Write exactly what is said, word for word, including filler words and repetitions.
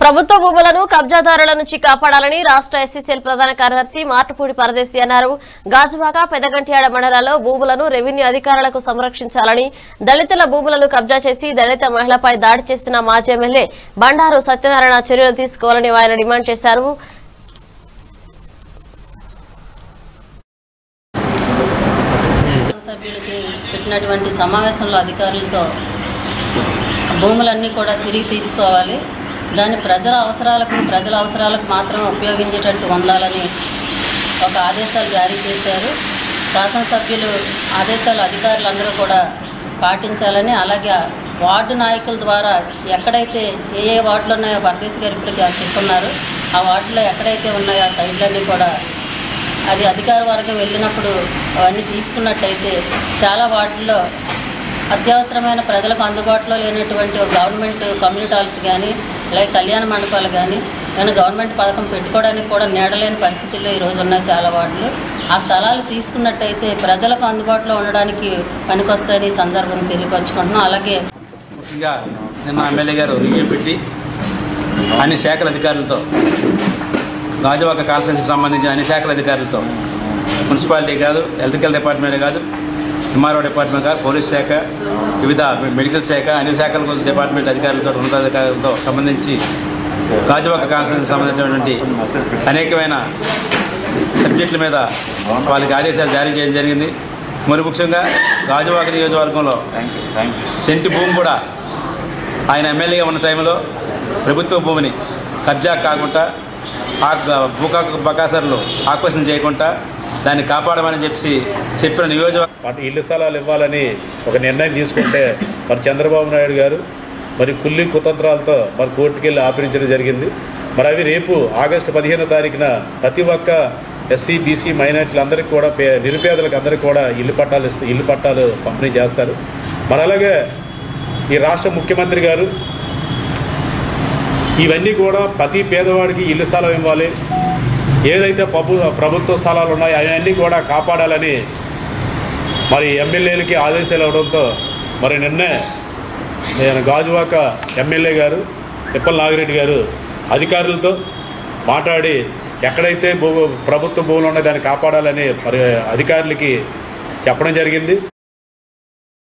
ప్రభుత్వ భూములను కబ్జాదారుల నుంచి కాపాడాలని రాష్ట్ర ఎస్సీసీఎల్ ప్రధాన కార్యదర్శి మార్టపూడి పరదేశి అన్నారు. గాజువాక పెదగంట్యాడ మండలాల్లో భూములను రెవెన్యూ అధికారులకు సంరక్షించాలని, దళితుల భూములను కబ్జా చేసి దళిత మహిళపై దాడి చేసిన మాజీ ఎమ్మెల్యే బండారు సత్యనారాయణ చర్యలు తీసుకోవాలని ఆయన డిమాండ్ చేశారు. సభ్యులకి పెట్టినటువంటి సమావేశంలో అధికారులతో భూములన్నీ కూడా తిరిగి తీసుకోవాలి, దాన్ని ప్రజల అవసరాలకు ప్రజల అవసరాలకు మాత్రమే ఉపయోగించేటట్టు ఉండాలని ఒక ఆదేశాలు జారీ చేశారు. శాసనసభ్యులు ఆదేశాలు అధికారులందరూ కూడా పాటించాలని, అలాగే వార్డు నాయకుల ద్వారా ఎక్కడైతే ఏ ఏ వార్డులు ఉన్నాయో పరదేశి గారు ఇప్పటికీ చెప్తున్నారు, ఆ వార్డులో ఎక్కడైతే ఉన్నాయో ఆ సైడ్లన్నీ కూడా అది అధికార వర్గం వెళ్ళినప్పుడు అవన్నీ తీసుకున్నట్టయితే చాలా వార్డుల్లో అత్యవసరమైన ప్రజలకు అందుబాటులో లేనటువంటి గవర్నమెంట్ కమ్యూనిటీ హాల్స్ కానీ అలాగే కళ్యాణ మండపాలు కానీ నేను గవర్నమెంట్ పథకం పెట్టుకోవడానికి కూడా నీడలేని పరిస్థితుల్లో ఈరోజు ఉన్నాయి చాలా వార్డులు. ఆ స్థలాలు తీసుకున్నట్టయితే ప్రజలకు అందుబాటులో ఉండడానికి పనికొస్తాయని ఈ సందర్భం తెలియపరుచుకుంటున్నాం. అలాగే ముఖ్యంగా నిన్న ఎమ్మెల్యే గారు రివ్యూ పెట్టి అన్ని శాఖల అధికారులతో, గాజువాక కాన్స్టిట్యూన్సీకి సంబంధించిన అన్ని శాఖల అధికారులతో, మున్సిపాలిటీ కాదు, ఎలక్ట్రికల్ డిపార్ట్మెంట్ కాదు, ఎంఆర్ఓ డిపార్ట్మెంట్ కాదు, పోలీస్ శాఖ, వివిధ మెడికల్ శాఖ, అన్ని శాఖల డిపార్ట్మెంట్ అధికారులతో, ఉన్నతాధికారులతో సంబంధించి గాజువాక కాన్స్టిట్యూన్సీకి సంబంధించినటువంటి అనేకమైన సబ్జెక్టుల మీద వాళ్ళకి ఆదేశాలు జారీ చేయడం జరిగింది. మరి ముఖ్యంగా గాజువాక నియోజకవర్గంలో సెంటు భూమి కూడా ఆయన ఎమ్మెల్యేగా ఉన్న టైంలో ప్రభుత్వ భూమిని కబ్జా కాకుండా, ఆ భూకా బకాసర్లు ఆక్వేషణ చేయకుండా దాన్ని కాపాడమని చెప్పి చెప్పిన నియోజకవర్గం ఇళ్ల స్థలాలు ఇవ్వాలని ఒక నిర్ణయం తీసుకుంటే మరి చంద్రబాబు నాయుడు గారు మరి కుల్లి కుతంత్రాలతో మరి కోర్టుకెళ్ళి ఆపరించడం జరిగింది. మరి అవి రేపు ఆగస్టు పదిహేనో తారీఖున ప్రతి ఒక్క ఎస్సీ బీసీ మైనార్టీలందరికీ కూడా పే నిరుపేదలకు అందరికీ కూడా ఇల్లు పట్టాలు ఇస్తే ఇల్లు పట్టాలు పంపిణీ చేస్తారు. మరి అలాగే ఈ రాష్ట్ర ముఖ్యమంత్రి గారు ఇవన్నీ కూడా ప్రతి పేదవాడికి ఇల్లు స్థలం ఇవ్వాలి, ఏదైతే ప్రభు ప్రభుత్వ స్థలాలు ఉన్నాయో అవన్నీ కూడా కాపాడాలని మరి ఎమ్మెల్యేలకి ఆదేశాలు ఇవ్వడంతో మరి నిన్నే నేను గాజువాక ఎమ్మెల్యే గారు తిప్పల నాగిరెడ్డి గారు అధికారులతో మాట్లాడి ఎక్కడైతే భూ ప్రభుత్వ భూములు ఉన్నాయో దాన్ని కాపాడాలని మరి అధికారులకి చెప్పడం జరిగింది.